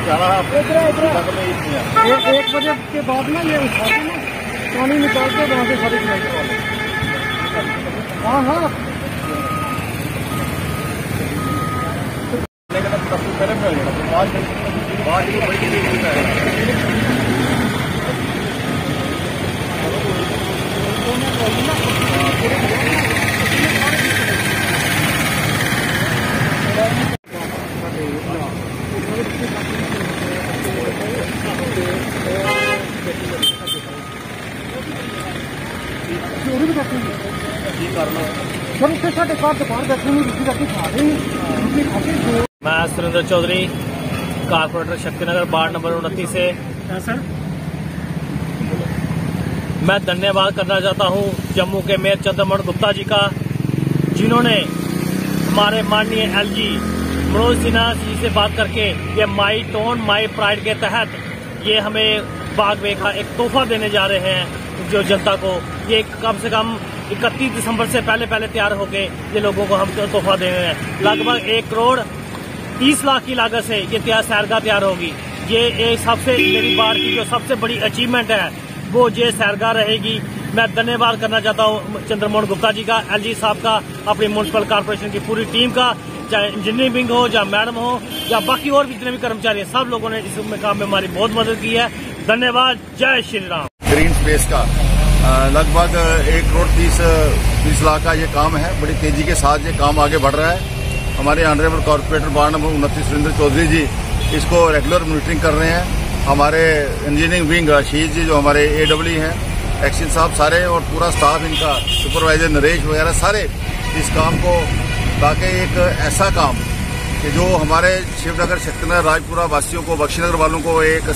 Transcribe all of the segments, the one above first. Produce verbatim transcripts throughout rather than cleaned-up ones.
एक बजे के बाद ना ये उठा के ना पानी निकाल के वहाँ से सारी चलाई करवा लो। हाँ हाँ मैं Surendra Chaudhary, corporator Shaktinagar, ward number उनतीस से। सर मैं धन्यवाद करना चाहता हूं जम्मू के मेयर चंद्रमोहन गुप्ता जी का, जिन्होंने हमारे माननीय एलजी मनोज सिन्हा जी से बात करके ये माई टोन माई प्राइड के तहत ये हमें बागवे का एक तोहफा देने जा रहे हैं। जो जनता को ये कम से कम इकतीस दिसंबर से पहले पहले तैयार होके ये लोगों को हम तोहफा दे रहे हैं। लगभग एक करोड़ तीस लाख की लागत से ये तैयार सैरगाह तैयार होगी। ये एक सबसे मेरी बार की जो सबसे बड़ी अचीवमेंट है वो ये सैरगाह रहेगी। मैं धन्यवाद करना चाहता हूँ चंद्रमोहन गुप्ता जी का, एलजी साहब का, अपनी म्युनिसिपल कॉर्पोरेशन की पूरी टीम का, चाहे इंजीनियरिंग विंग हो, चाहे मैडम हो, या बाकी और भी जितने भी कर्मचारी हैं, सब लोगों ने इस काम में हमारी बहुत मदद की है। धन्यवाद। जय श्री राम। ग्रीन स्पेस का लगभग एक करोड़ तीस तीस लाख का ये काम है। बड़ी तेजी के साथ ये काम आगे बढ़ रहा है। हमारे ऑनरेबल कॉर्पोरेटर वार्ड नंबर उनतीस सुरेंद्र चौधरी जी इसको रेगुलर मॉनिटरिंग कर रहे हैं। हमारे इंजीनियरिंग विंग आशीष जी जो हमारे ए डब्ल्यू हैं, एक्शन साहब सारे और पूरा स्टाफ इनका, सुपरवाइजर नरेश वगैरह सारे इस काम को, ताकि एक ऐसा काम कि जो हमारे शिवनगर, शक्तिनगर, राजपुरा वासियों को, बख्शीनगर वालों को एक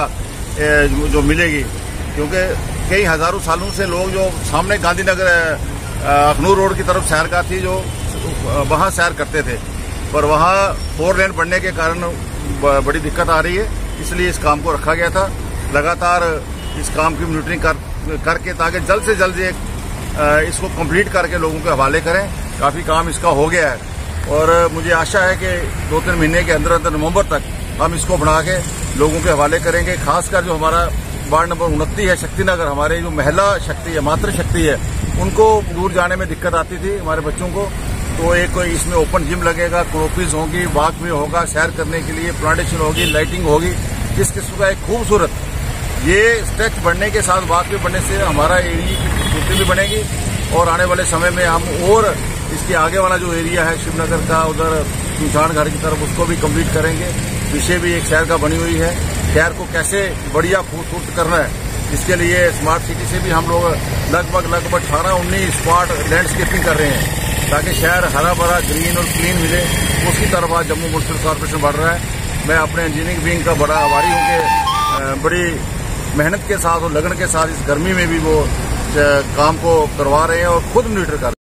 सैरगाह जो मिलेगी। क्योंकि कई हजारों सालों से लोग जो सामने गांधीनगर अखनूर रोड की तरफ सैरगाह थी जो वहां सैर करते थे, पर वहां फोर लेन बढ़ने के कारण बड़ी दिक्कत आ रही है, इसलिए इस काम को रखा गया था। लगातार इस काम की मॉनिटरिंग कर, करके ताकि जल्द से जल्द एक इसको कंप्लीट करके लोगों के हवाले करें। काफी काम इसका हो गया है और मुझे आशा है कि दो तीन महीने के अंदर अंदर नवंबर तक हम इसको बना के लोगों के हवाले करेंगे। खासकर जो हमारा वार्ड नंबर उनतीस है शक्तिनगर, हमारे जो महिला शक्ति है, मातृ शक्ति है, उनको दूर जाने में दिक्कत आती थी हमारे बच्चों को, तो एक इसमें ओपन जिम लगेगा, क्रोपीज होगी, वॉक वे होगा, सैर करने के लिए प्लांटेशन होगी, लाइटिंग होगी। इस किस्म का एक खूबसूरत ये स्ट्रेच बढ़ने के साथ वॉक वे बढ़ने से हमारा एरिया की खूबसूरती भी बनेगी और आने वाले समय में हम और इसके आगे वाला जो एरिया है शिवनगर का, उधर सुनसान घाट की तरफ, उसको भी कंप्लीट करेंगे। पीछे भी एक शहर का बनी हुई है, शहर को कैसे बढ़िया खूबसूरत करना है, इसके लिए स्मार्ट सिटी से भी हम लोग लगभग लगभग अठारह उन्नीस स्मार्ट लैंडस्केपिंग कर रहे हैं ताकि शहर हरा भरा, ग्रीन और क्लीन मिले। उसकी तरफ आज जम्मू म्युनिसिपल कॉर्पोरेशन बढ़ रहा है। मैं अपने इंजीनियरिंग विंग का बड़ा आभारी हूँ कि बड़ी मेहनत के साथ और लगन के साथ इस गर्मी में भी वो काम को करवा रहे हैं और खुद मॉनिटर कर रहे हैं।